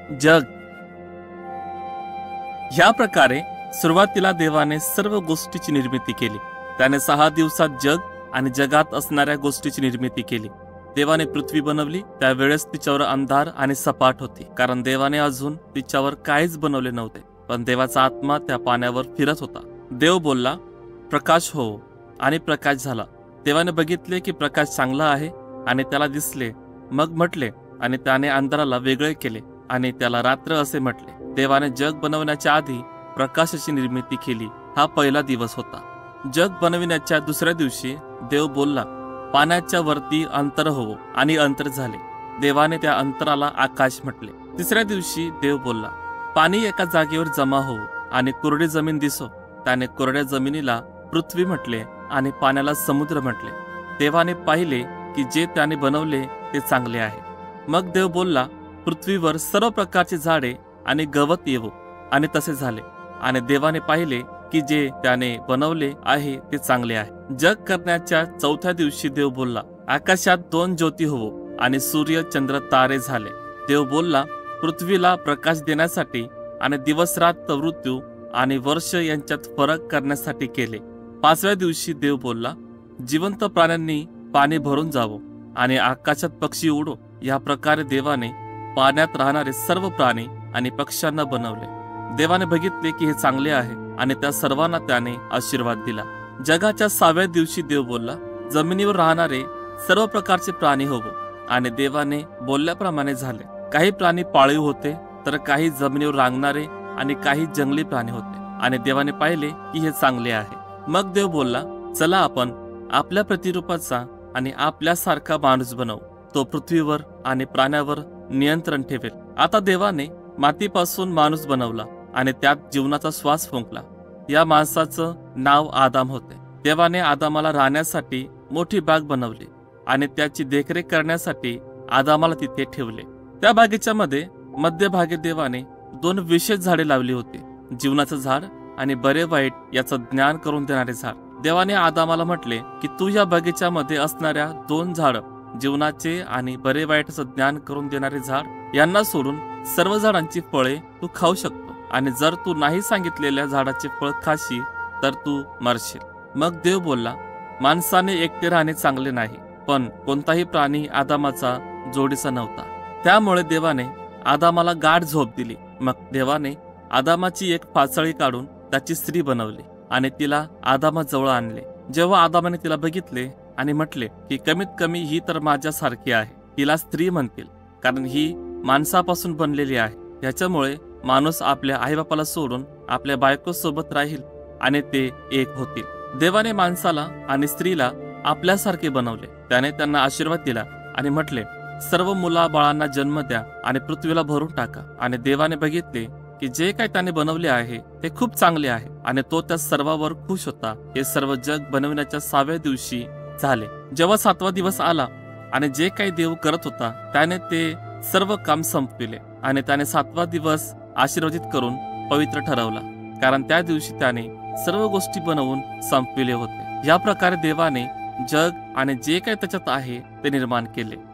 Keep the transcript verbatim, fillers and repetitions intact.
जग. ह्या प्रकारे सुरुवातीला देवाने सर्व गोष्टीची निर्मिती केली. त्याने सहा दिवसात जग आणि जगात असणाऱ्या गोष्टीची निर्मिती केली. देवाने पृथ्वी बनवली. त्यावेळेस तिच्यावर अंधार आणि सपाट होती, कारण देवाने अजून तिच्यावर काहीच बनवले नव्हते. पण देवाचा आत्मा त्या पाण्यावर फिरत होता. देव बोलला, प्रकाश हो, आणि प्रकाश झाला. देवाने बघितले की प्रकाश चांगला आहे आणि त्याला दिसले. मग म्हटले, आणि त्याने अंधाराला वेगळे केले आणि त्याला रात्र असे म्हटले. देवाने जग बनवण्याच्या आधी प्रकाशाची निर्मिती केली. हा पहिला दिवस होता. जग बनविण्याच्या दुसऱ्या दिवशी देव बोलला, पाण्याच्या वरती अंतर होवो, आणि अंतर झाले. देवाने त्या अंतराला आकाश म्हटले. तिसऱ्या दिवशी देव बोलला, पाणी एका जागेवर जमा होवो आणि कोरडी जमीन दिसो. त्याने कोरड्या जमिनीला पृथ्वी म्हटले आणि पाण्याला समुद्र म्हटले. देवाने पाहिले की जे त्याने बनवले ते चांगले आहे. मग देव बोलला, पृथ्वीवर सर्व प्रकारची झाडे आणि गवत येवो, आणि तसे झाले. आणि देवाने पाहिले की जे त्याने बनवले आहे ते चांगले आहे. जग करण्याच्या चौथ्या दिवशी देव बोलला, आकाशात दोन ज्योती होवो, आणि सूर्य चंद्र तारे झाले. देव बोलला, पृथ्वीला प्रकाश देण्यासाठी आणि दिवसरात ऋतू आणि वर्ष यांच्यात फरक करण्यासाठी केले. पाचव्या दिवशी देव बोलला, जिवंत प्राण्यांनी पाणी भरून जावो आणि आकाशात पक्षी उडो. या प्रकारे देवाने पाण्यात राहणारे सर्व प्राणी आणि पक्ष्यांना बनवले. देवाने बघितले की हे चांगले आहे, आणि त्या सर्वांना त्याने आशीर्वाद दिला. जगाच्या सहाव्या दिवशी देव बोलला, जमिनीवर राहणारे सर्व प्रकारचे प्राणी होवो. आणि देवाने बोलल्याप्रमाणे झाले. काही प्राणी पाळीव होते, तर काही जमिनीवर रांगणारे आणि काही जंगली प्राणी होते. आणि देवाने पाहिले की हे चांगले आहे. मग देव बोलला, चला आपण आपल्या प्रतिरूपाचा आणि आपल्यासारखा माणूस बनवू. तो पृथ्वीवर आणि प्राण्यावर नियंत्रण ठेवेल. आता देवाने मातीपासून माणूस बनवला आणि त्यात जीवनाचा श्वास फुंकला. या माणसाचं नाव आदाम होते. देवाने आदामाला राहण्यासाठी मोठी बाग बनवली आणि त्याची देखरेख करण्यासाठी आदामाला तिथे ठेवले. त्या बागेच्यामध्ये मध्यभागी देवाने दोन विशेष झाडे लावली होती, जीवनाचं झाड आणि बरे वाईट याचं ज्ञान करून देणारे झाड. देवाने आदामाला म्हटले की तू या बगीच्यामध्ये असणाऱ्या दोन झाड, जीवनाचे आणि बरे वाईटाचं ज्ञान करून देणारे झाड, यांना सोडून सर्व झाडांची फळे तू खाऊ शकतो. आणि जर तू नाही सांगितलेल्या झाडाचे फळ खाशील तर तू मरशील. मग देव बोलला, माणसाने एकटे राहणे चांगले नाही, पण कोणताही प्राणी आदामाचा जोडीचा नव्हता. त्यामुळे देवाने आदामाला गाढ झोप दिली. मग देवाने आदामाची एक पाचळी काढून त्याची स्त्री बनवली आणि तिला आदामाजवळ आणले. जेव्हा आदामाने तिला बघितले आणि म्हटले की कमीत कमी ही तर माझ्यासारखी आहे, तिला स्त्री म्हणतील, कारण ही माणसापासून बनलेली आहे. याच्यामुळे माणूस आपल्या आईबापाला सोडून आपल्या बायको सोबत राहील आणि ते एक होतील. देवाने माणसाला आणि स्त्रीला आपल्यासारखे बनवले. त्याने त्यांना आशीर्वाद दिला आणि म्हटले, सर्व मुला बाळांना जन्म द्या आणि पृथ्वीला भरून टाका. आणि देवाने बघितले की जे काही त्याने बनवले आहे ते खूप चांगले आहे, आणि तो त्या सर्वावर खुश होता. हे सर्व जग बनवण्याच्या सहाव्या दिवशी झाले. जेव्हा सातवा दिवस आला आणि जे काही देव करत होता त्याने ते सर्व काम संपविले, आणि त्याने सातवा दिवस आशीर्वादित करून पवित्र ठरवला, कारण त्या दिवशी त्याने सर्व गोष्टी बनवून संपविले होते. या प्रकारे देवाने जग आणि जे काही त्याच्यात आहे ते निर्माण केले.